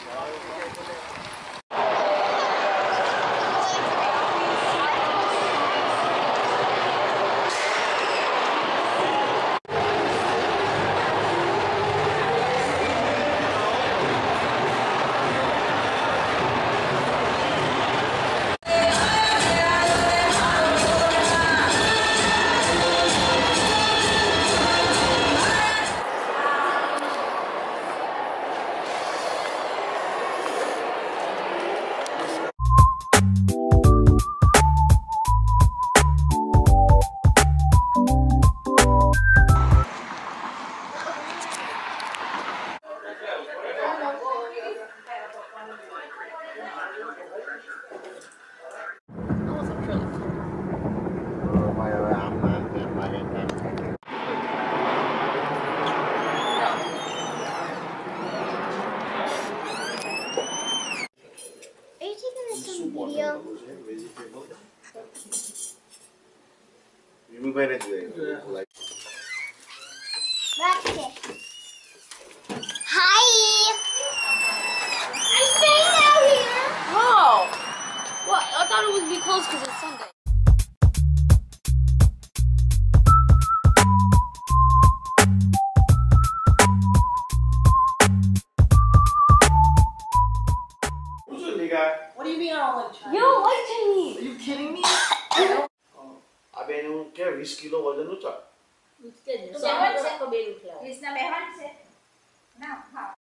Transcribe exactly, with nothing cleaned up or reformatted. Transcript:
Video. You move right into it. Like. That's it. Hi. I'm staying out here. Oh. Well, I thought it would be closed because it's Sunday. What do you mean I don't like Chinese? You don't like Chinese. Are you kidding me? Abe yung kaya twenty kilo wala nutra. Usted, so I'm going to go to Please na mehan se. Na, ha.